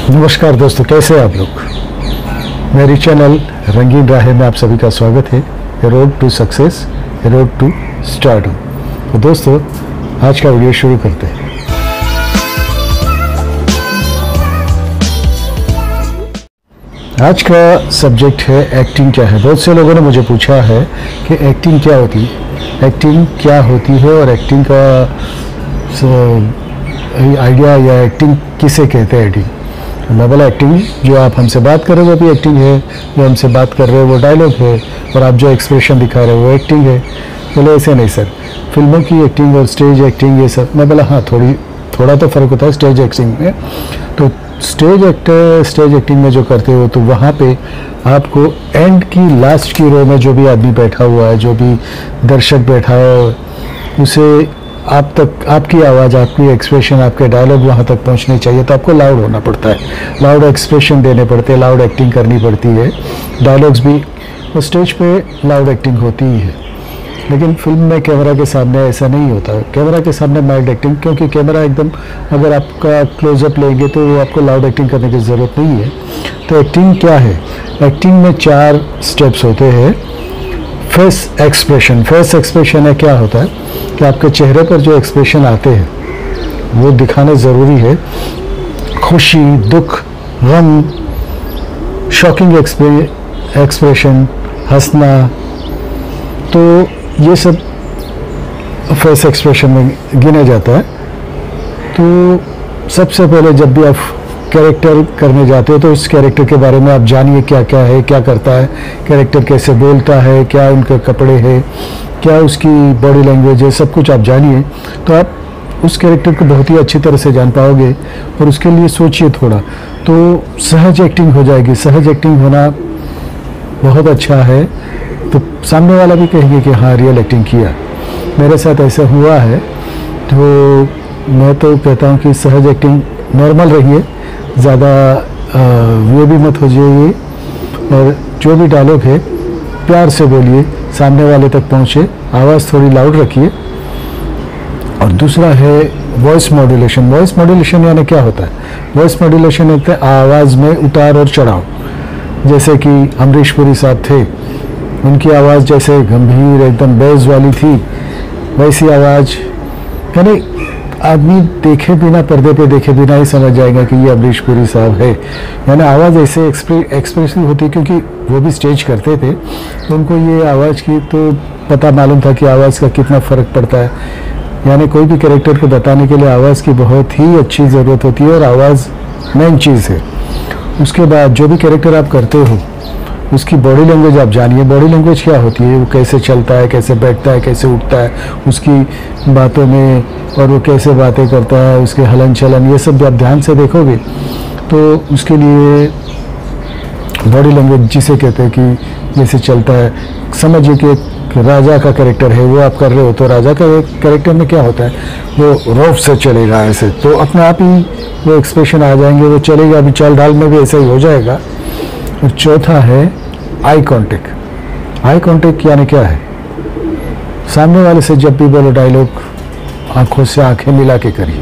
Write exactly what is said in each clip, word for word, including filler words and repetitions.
नमस्कार दोस्तों, कैसे हैं आप लोग। मेरी चैनल रंगीन राह में आप सभी का स्वागत है। A road to success, a road to stardom. तो दोस्तों, आज का वीडियो शुरू करते हैं। आज का सब्जेक्ट है एक्टिंग क्या है। बहुत से लोगों ने मुझे पूछा है कि एक्टिंग क्या होती है, एक्टिंग क्या होती है और एक्टिंग का आइडिया या एक्टिंग किसे कहते हैं। एक्टिंग मैं बोला एक्टिंग जो आप हमसे बात कर रहे हो वो भी एक्टिंग है, जो हमसे बात कर रहे हो वो डायलॉग है, और आप जो एक्सप्रेशन दिखा रहे हो वो एक्टिंग है। बोले ऐसे नहीं सर, फिल्मों की एक्टिंग और स्टेज एक्टिंग ये सब। मैं बोला हाँ, थोड़ी थोड़ा तो फ़र्क होता है स्टेज एक्टिंग में। तो स्टेज एक्टर स्टेज एक्टिंग में जो करते हो तो वहाँ पे आपको एंड की लास्ट की रो में जो भी आदमी बैठा हुआ है, जो भी दर्शक बैठा है, उसे आप तक आपकी आवाज़, आपकी एक्सप्रेशन, आपके डायलॉग वहाँ तक पहुँचने चाहिए। तो आपको लाउड होना पड़ता है, लाउड एक्सप्रेशन देने पड़ते हैं, लाउड एक्टिंग करनी पड़ती है। डायलॉग्स भी और स्टेज पे लाउड एक्टिंग होती ही है, लेकिन फिल्म में कैमरा के सामने ऐसा नहीं होता। कैमरा के सामने माइल्ड एक्टिंग, क्योंकि कैमरा एकदम अगर आपका क्लोजअप लेंगे तो आपको लाउड एक्टिंग करने की ज़रूरत नहीं है। तो एक्टिंग क्या है? एक्टिंग में चार स्टेप्स होते हैं। फेस एक्सप्रेशन, फेस एक्सप्रेशन है क्या होता है कि आपके चेहरे पर जो एक्सप्रेशन आते हैं वो दिखाने ज़रूरी है। खुशी, दुख, गम, शॉकिंग एक्सप्रेशन, हंसना, तो ये सब फेस एक्सप्रेशन में गिना जाता है। तो सबसे पहले जब भी आप कैरेक्टर करने जाते हो तो उस कैरेक्टर के बारे में आप जानिए क्या क्या है, क्या करता है कैरेक्टर, कैसे बोलता है, क्या उनके कपड़े हैं, क्या उसकी बॉडी लैंग्वेज है, सब कुछ आप जानिए। तो आप उस कैरेक्टर को बहुत ही अच्छी तरह से जान पाओगे। और उसके लिए सोचिए थोड़ा, तो सहज एक्टिंग हो जाएगी। सहज एक्टिंग होना बहुत अच्छा है, तो सामने वाला भी कहेंगे कि हाँ रियल एक्टिंग किया। मेरे साथ ऐसा हुआ है, तो मैं तो कहता हूँ कि सहज एक्टिंग नॉर्मल रहिए, ज़्यादा वो भी मत हो जाइए, और जो भी डायलॉग है प्यार से बोलिए, सामने वाले तक पहुँचे, आवाज़ थोड़ी लाउड रखिए। और दूसरा है वॉइस मॉड्यूलेशन। वॉइस मॉड्यूलेशन यानी क्या होता है? वॉइस मॉड्यूलेशन होता है आवाज़ में उतार और चढ़ाव। जैसे कि अमरीश पुरी साहब थे, उनकी आवाज़ जैसे गंभीर एकदम बेस वाली थी, वैसी आवाज़, यानी आदमी देखे बिना, पर्दे पे देखे बिना ही समझ जाएगा कि ये अमरीश पुरी साहब है। यानी आवाज़ ऐसे एक्सप्रेसिव होती है, क्योंकि वो भी स्टेज करते थे तो उनको ये आवाज़ की तो पता मालूम था कि आवाज़ का कितना फ़र्क पड़ता है। यानी कोई भी कैरेक्टर को बताने के लिए आवाज़ की बहुत ही अच्छी ज़रूरत होती है, और आवाज़ मेन चीज़ है। उसके बाद जो भी कैरेक्टर आप करते हो उसकी बॉडी लैंग्वेज आप जानिए। बॉडी लैंग्वेज क्या होती है, वो कैसे चलता है, कैसे बैठता है, कैसे उठता है, उसकी बातों में, और वो कैसे बातें करता है, उसके हलन चलन, ये सब आप ध्यान से देखोगे तो उसके लिए बॉडी लैंग्वेज जिसे कहते हैं कि जैसे चलता है। समझिए कि एक राजा का कैरेक्टर है, वो आप कर रहे हो, तो राजा का कैरेक्टर में क्या होता है, वो रौब से चलेगा ऐसे, तो अपने आप ही वो एक्सप्रेशन आ जाएंगे, वो चलेगा। अभी चाल ढाल में भी ऐसा ही हो जाएगा। और चौथा है आई कांटेक्ट। आई कांटेक्ट यानी क्या है? सामने वाले से जब भी बोलो डायलॉग, आंखों से आंखें मिला के करिए,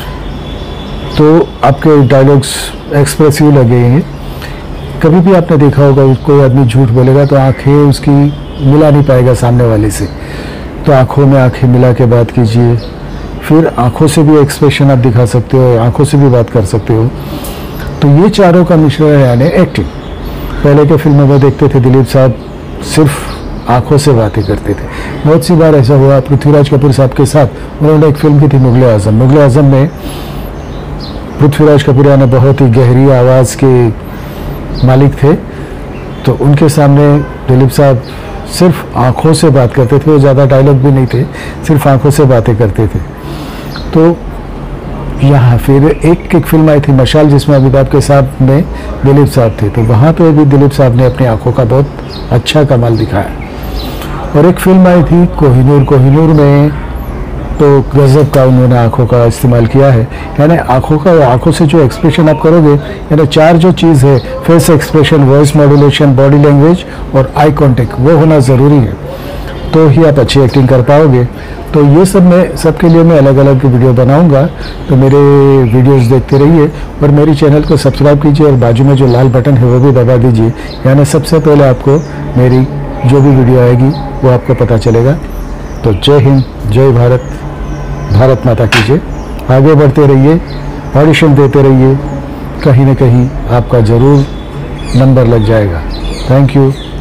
तो आपके डायलॉग्स एक्सप्रेसिव लगेंगे। कभी भी आपने देखा होगा कोई आदमी झूठ बोलेगा तो आंखें उसकी मिला नहीं पाएगा सामने वाले से, तो आंखों में आंखें मिला के बात कीजिए। फिर आंखों से भी एक्सप्रेशन आप दिखा सकते हो, आंखों से भी बात कर सकते हो। तो ये चारों का मिश्रण है यानी एक्टिंग। पहले के फिल्मों में देखते थे दिलीप साहब सिर्फ आंखों से बातें करते थे। बहुत सी बार ऐसा हुआ पृथ्वीराज कपूर साहब के साथ, उन्होंने एक फिल्म की थी मुगले आजम। मुगले आजम में पृथ्वीराज कपूर ने बहुत ही गहरी आवाज़ के मालिक थे, तो उनके सामने दिलीप साहब सिर्फ आंखों से बात करते थे। वो ज़्यादा डायलॉग भी नहीं थे, सिर्फ आंखों से बातें करते थे। तो यहाँ फिर एक एक फिल्म आई थी मशाल, जिसमें अमिताभ के साथ में दिलीप साहब थे, तो वहाँ पे भी दिलीप साहब ने अपनी आंखों का बहुत अच्छा कमाल दिखाया। और एक फिल्म आई थी कोहिनूर। कोहिनूर में तो गजब का उन्होंने आंखों का इस्तेमाल किया है। यानी आंखों का, आंखों से जो एक्सप्रेशन आप करोगे, यानी चार जो चीज़ है, face expression, voice modulation, body language और आई कांटेक्ट, वो होना ज़रूरी है। तो ही आप अच्छी एक्टिंग कर पाओगे। तो ये सब मैं सबके लिए मैं अलग अलग वीडियो बनाऊंगा, तो मेरे वीडियोस देखते रहिए और मेरी चैनल को सब्सक्राइब कीजिए और बाजू में जो लाल बटन है वो भी दबा दीजिए, यानी सबसे पहले आपको मेरी जो भी वीडियो आएगी वो आपको पता चलेगा। तो जय हिंद, जय भारत, भारत माता की जय। आगे बढ़ते रहिए, ऑडिशन देते रहिए, कहीं ना कहीं आपका ज़रूर नंबर लग जाएगा। Thank you.